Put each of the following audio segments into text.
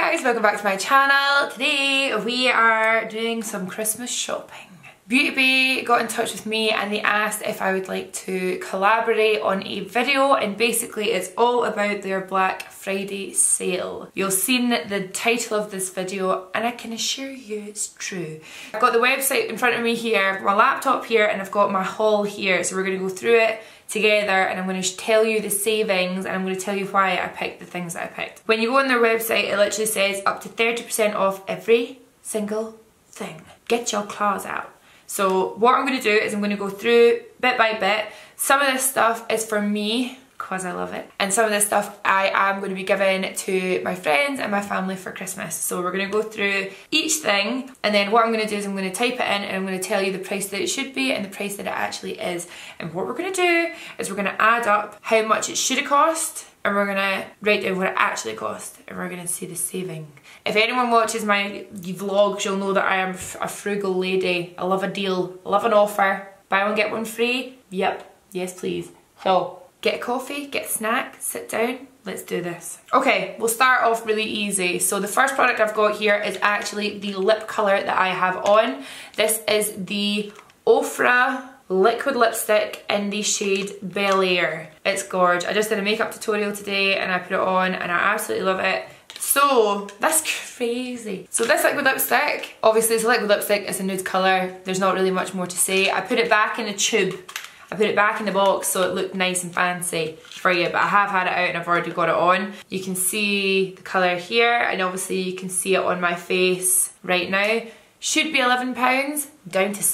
guys, welcome back to my channel. Today we are doing some Christmas shopping. Beauty Bay got in touch with me and they asked if I would like to collaborate on a video, and basically it's all about their Black Friday sale. You'll seen the title of this video and I can assure you it's true. I've got the website in front of me here, my laptop here, and I've got my haul here, so we're going to go through it together and I'm going to tell you the savings and I'm going to tell you why I picked the things that I picked. When you go on their website, it literally says up to 30% off every single thing. Get your claws out. So what I'm going to do is I'm going to go through bit by bit. Some of this stuff is for me because I love it, and some of this stuff I am going to be giving to my friends and my family for Christmas. So we're going to go through each thing, and then what I'm going to do is I'm going to type it in and I'm going to tell you the price that it should be and the price that it actually is. And what we're going to do is we're going to add up how much it should have cost, and we're going to write down what it actually cost, and we're going to see the saving. If anyone watches my vlogs, you'll know that I am a frugal lady. I love a deal, I love an offer. Buy one get one free? Yep, yes please. So get a coffee, get a snack, sit down, let's do this. Okay, we'll start off really easy. So the first product I've got here is actually the lip colour that I have on. This is the Ofra liquid lipstick in the shade Bel Air. It's gorgeous. I just did a makeup tutorial today and I put it on and I absolutely love it. So that's crazy. So this liquid lipstick, obviously it's a liquid lipstick, it's a nude colour, there's not really much more to say. I put it back in a tube. I put it back in the box so it looked nice and fancy for you, but I have had it out and I've already got it on. You can see the colour here, and obviously you can see it on my face right now. Should be £11, down to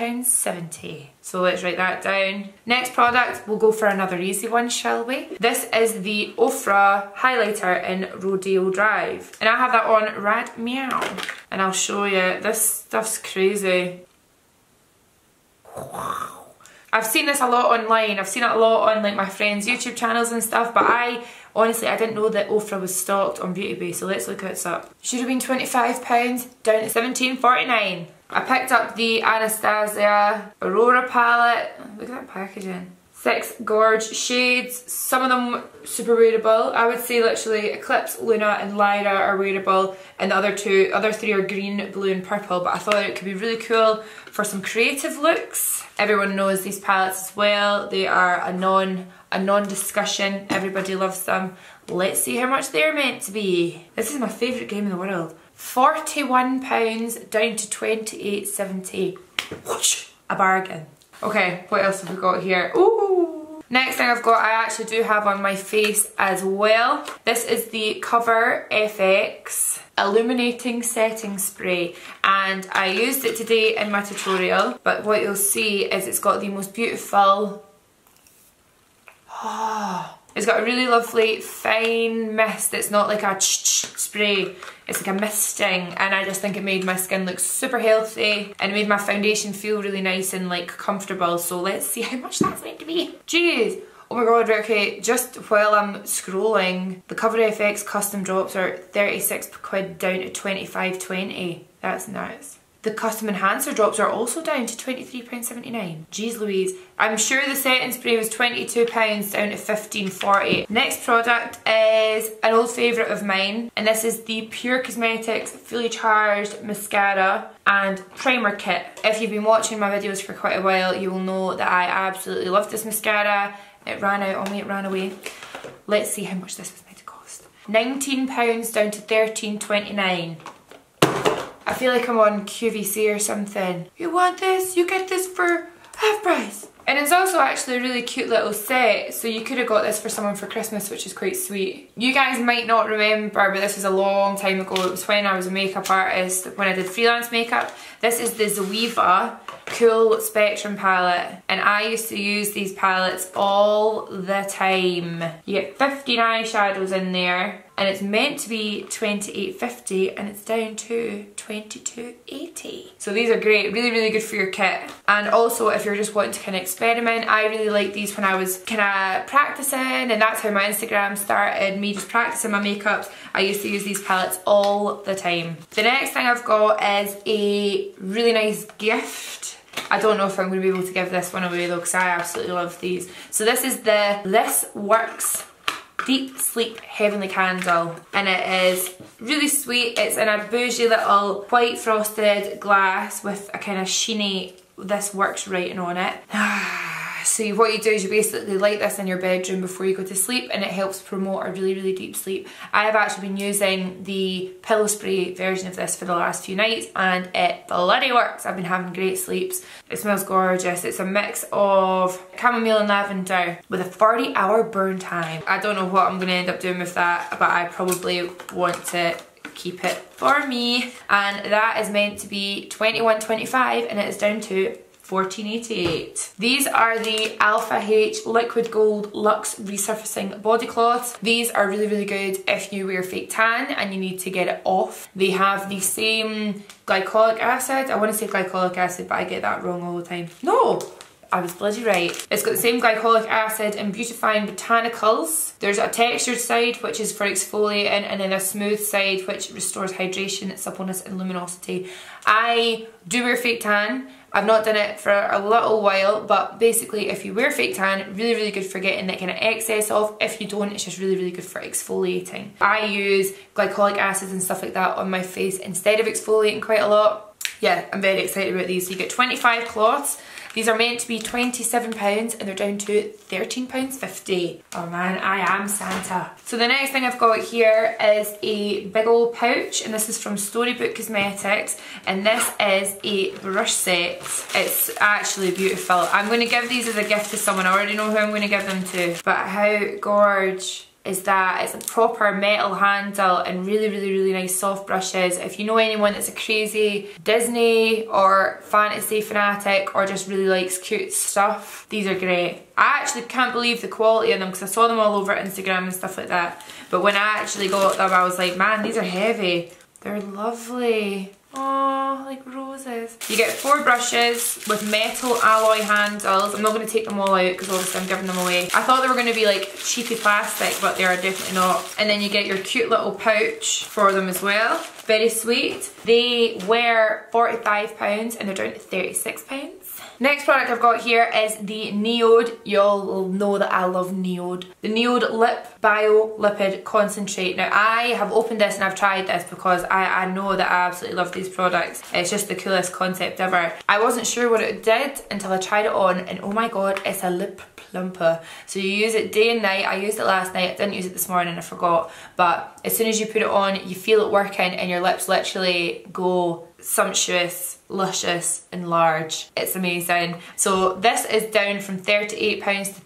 £7.70. So let's write that down. Next product, we'll go for another easy one, shall we? This is the Ofra highlighter in Rodeo Drive. And I have that on right meow. And I'll show you, this stuff's crazy. I've seen this a lot online. I've seen it a lot on like my friends' YouTube channels and stuff, but honestly, I didn't know that Ofra was stocked on Beauty Bay, so let's look this up. Should have been £25, down to £17.49. I picked up the Anastasia Aurora palette. Look at that packaging. 6 gorge shades, some of them super wearable. I would say literally Eclipse, Luna and Lyra are wearable, and the other three are green, blue and purple, but I thought it could be really cool for some creative looks. Everyone knows these palettes as well. They are a non-discussion. Everybody loves them. Let's see how much they're meant to be. This is my favourite game in the world. £41 down to £28.70. Whoosh, a bargain. Okay, what else have we got here? Ooh! Next thing I've got, I actually do have on my face as well. This is the Cover FX Illuminating Setting Spray, and I used it today in my tutorial, but what you'll see is it's got the most beautiful... It's got a really lovely fine mist. It's not like a spray, it's like a misting, and I just think it made my skin look super healthy and it made my foundation feel really nice and like comfortable. So let's see how much that's going to be. Jeez! Oh my god, right, okay, just while I'm scrolling, the Cover FX custom drops are £36 down to £25.20. That's nuts. The custom enhancer drops are also down to £23.79. Jeez Louise. I'm sure the setting spray was £22 down to £15.40. Next product is an old favourite of mine, and this is the Pure Cosmetics Fully Charged Mascara and Primer Kit. If you've been watching my videos for quite a while, you will know that I absolutely love this mascara. It ran out on me, it ran away. Let's see how much this was meant to cost. £19 down to £13.29. I feel like I'm on QVC or something. You want this? You get this for half price. And it's also actually a really cute little set, so you could have got this for someone for Christmas, which is quite sweet. You guys might not remember, but this was a long time ago. It was when I was a makeup artist, when I did freelance makeup. This is the Zoeva Cool Spectrum palette, and I used to use these palettes all the time. You get 15 eyeshadows in there, and it's meant to be £28.50 and it's down to £22.80. So these are great, really, really good for your kit. And also if you're just wanting to kind of experiment, I really liked these when I was kind of practicing, and that's how my Instagram started, me just practicing my makeups. I used to use these palettes all the time. The next thing I've got is a really nice gift. I don't know if I'm going to be able to give this one away though, because I absolutely love these. So this is the This Works Deep Sleep Heavenly Candle, and it is really sweet. It's in a bougie little white frosted glass with a kind of sheeny "This Works" writing on it. So what you do is you basically light this in your bedroom before you go to sleep, and it helps promote a really, really deep sleep. I have actually been using the pillow spray version of this for the last few nights, and it bloody works. I've been having great sleeps. It smells gorgeous. It's a mix of chamomile and lavender with a 40-hour burn time. I don't know what I'm going to end up doing with that, but I probably want to keep it for me. And that is meant to be $21.25, and it is down to $14.88. These are the Alpha H Liquid Gold Luxe Resurfacing Body Cloths. These are really, really good if you wear fake tan and you need to get it off. They have the same glycolic acid. I want to say glycolic acid, but I get that wrong all the time. No! I was bloody right. It's got the same glycolic acid and beautifying botanicals. There's a textured side, which is for exfoliating, and then a smooth side, which restores hydration, suppleness, and luminosity. I do wear fake tan. I've not done it for a little while, but basically if you wear fake tan, really, really good for getting that kind of excess off. If you don't, it's just really, really good for exfoliating. I use glycolic acids and stuff like that on my face instead of exfoliating quite a lot. Yeah, I'm very excited about these. So you get 25 cloths. These are meant to be £27 and they're down to £13.50. Oh man, I am Santa. So the next thing I've got here is a big old pouch, and this is from Storybook Cosmetics, and this is a brush set. It's actually beautiful. I'm going to give these as a gift to someone. I already know who I'm going to give them to, but how gorge is that? It's a proper metal handle and really, really, really nice soft brushes. If you know anyone that's a crazy Disney or fantasy fanatic or just really likes cute stuff, these are great. I actually can't believe the quality of them because I saw them all over Instagram and stuff like that. But when I actually got them, I was like, man, these are heavy. They're lovely. Oh, like roses. You get 4 brushes with metal alloy handles. I'm not going to take them all out because obviously I'm giving them away. I thought they were going to be like cheapy plastic, but they are definitely not. And then you get your cute little pouch for them as well. Very sweet. They were £45 and they're down to £36. Next product I've got here is the Neode. Y'all know that I love Neode. The Neode Lip Bio Lipid Concentrate. Now I have opened this and I've tried this because I know that I absolutely love these products. It's just the coolest concept ever. I wasn't sure what it did until I tried it on, and oh my god, it's a lip plumper. So you use it day and night. I used it last night. I didn't use it this morning, I forgot. But as soon as you put it on, you feel it working and your lips literally go sumptuous, luscious and large. It's amazing. So this is down from £38 to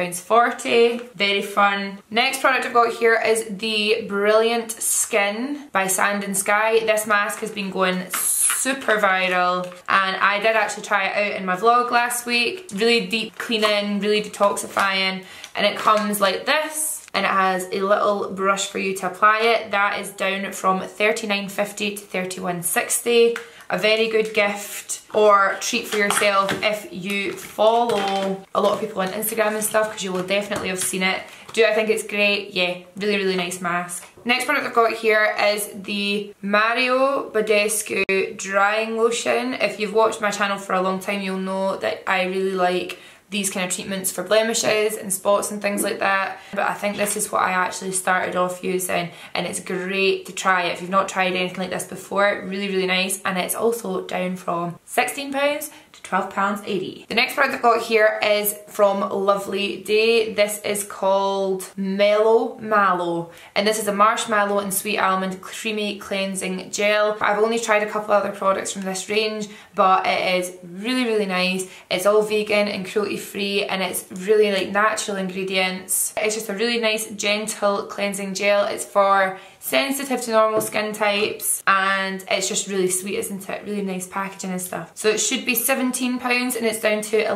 £30.40. Very fun. Next product I've got here is the Brilliant Skin by Sand and Sky. This mask has been going super viral and I did actually try it out in my vlog last week. Really deep cleaning, really detoxifying, and it comes like this. And it has a little brush for you to apply it. That is down from $39.50 to $31.60. A very good gift or treat for yourself if you follow a lot of people on Instagram and stuff, because you will definitely have seen it. Do I think it's great? Yeah, really, really nice mask. Next product I've got here is the Mario Badescu Drying Lotion. If you've watched my channel for a long time, you'll know that I really like these kind of treatments for blemishes and spots and things like that. But I think this is what I actually started off using, and it's great to try it if you've not tried anything like this before. Really, really nice, and it's also down from £16 to £12.80. The next product I've got here is from Lovely Day. This is called Mellow Mallow, and this is a marshmallow and sweet almond creamy cleansing gel. I've only tried a couple other products from this range, but it is really, really nice. It's all vegan and cruelty free, and it's really like natural ingredients. It's just a really nice gentle cleansing gel. It's for sensitive to normal skin types, and it's just really sweet, isn't it? Really nice packaging and stuff. So it should be £17 and it's down to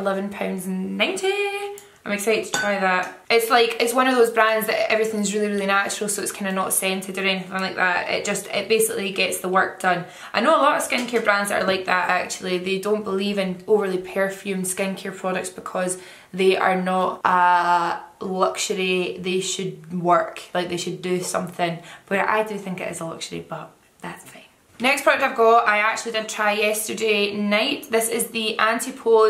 £11.90. I'm excited to try that. It's one of those brands that everything's really, really natural, so it's kind of not scented or anything like that. It basically gets the work done. I know a lot of skincare brands that are like that actually. They don't believe in overly perfumed skincare products because they are not a luxury. They should work, like they should do something. But I do think it is a luxury, but that's fine. Next product I've got, I actually did try yesterday night. This is the Antipode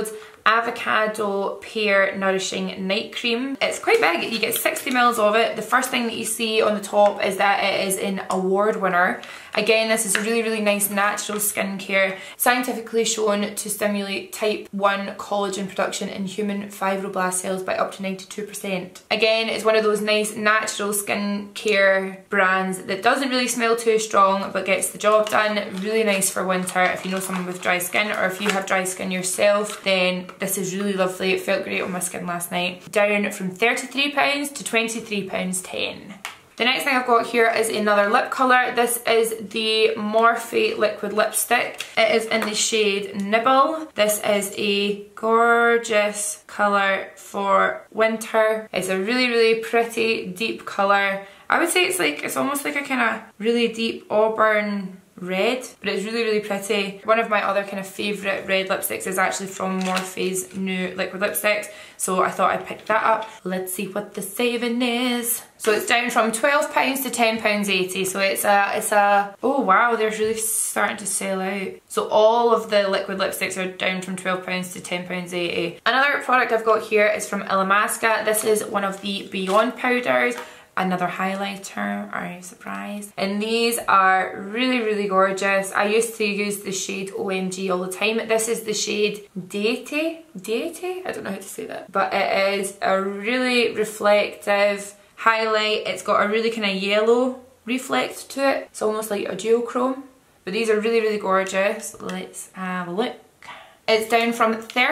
Avocado Pear Nourishing Night Cream. It's quite big, you get 60 ml of it. The first thing that you see on the top is that it is an award winner. Again, this is a really, really nice natural skincare, scientifically shown to stimulate type 1 collagen production in human fibroblast cells by up to 92%. Again, it's one of those nice natural skincare brands that doesn't really smell too strong but gets the job done. Really nice for winter if you know someone with dry skin, or if you have dry skin yourself, then this is really lovely. It felt great on my skin last night. Down from £33 to £23.10. The next thing I've got here is another lip colour. This is the Morphe liquid lipstick. It is in the shade Nibble. This is a gorgeous colour for winter. It's a really, really pretty deep colour. I would say it's almost like a kind of really deep auburn red, but it's really, really pretty. One of my other kind of favourite red lipsticks is actually from Morphe's new liquid lipsticks, so I thought I'd pick that up. Let's see what the saving is. So it's down from £12 to £10.80, so it's a, oh wow, they're really starting to sell out. So all of the liquid lipsticks are down from £12 to £10.80. Another product I've got here is from Illamasqua. This is one of the Beyond powders. Another highlighter, are you surprised? And these are really, really gorgeous. I used to use the shade OMG all the time. This is the shade Deity? I don't know how to say that. But it is a really reflective highlight. It's got a really kind of yellow reflect to it. It's almost like a duochrome. But these are really, really gorgeous. Let's have a look. It's down from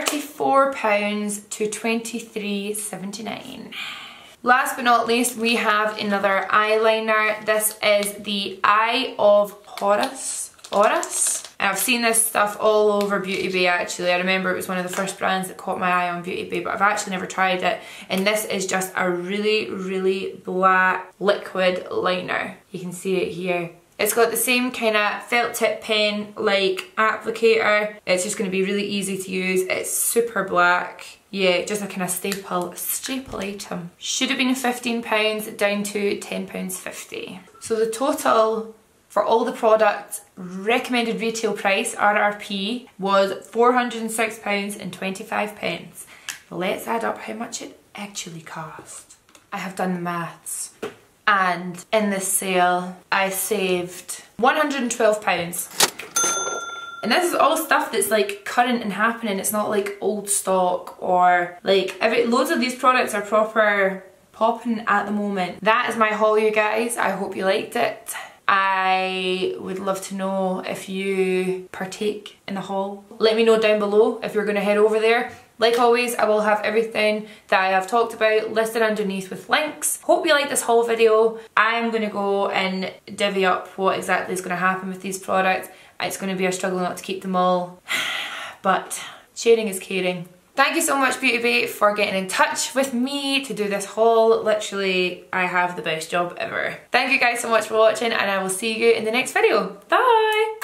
£34 to £23.79. Last but not least, we have another eyeliner. This is the Eye of Horus. And I've seen this stuff all over Beauty Bay actually. I remember it was one of the first brands that caught my eye on Beauty Bay, but I've actually never tried it. And this is just a really, really black liquid liner. You can see it here. It's got the same kind of felt tip pen like applicator. It's just going to be really easy to use. It's super black. Yeah, just a kind of staple item. Should have been £15 down to £10.50. So the total for all the products, recommended retail price, RRP, was £406.25. Let's add up how much it actually cost. I have done the maths. And in this sale, I saved £112. And this is all stuff that's like current and happening. It's not like old stock or like loads of these products are proper popping at the moment. That is my haul, you guys. I hope you liked it. I would love to know if you partake in the haul. Let me know down below if you're going to head over there. Like always, I will have everything that I have talked about listed underneath with links. Hope you like this haul video. I'm going to go and divvy up what exactly is going to happen with these products. It's going to be a struggle not to keep them all, but sharing is caring. Thank you so much, Beauty Bay, for getting in touch with me to do this haul. Literally, I have the best job ever. Thank you guys so much for watching, and I will see you in the next video. Bye!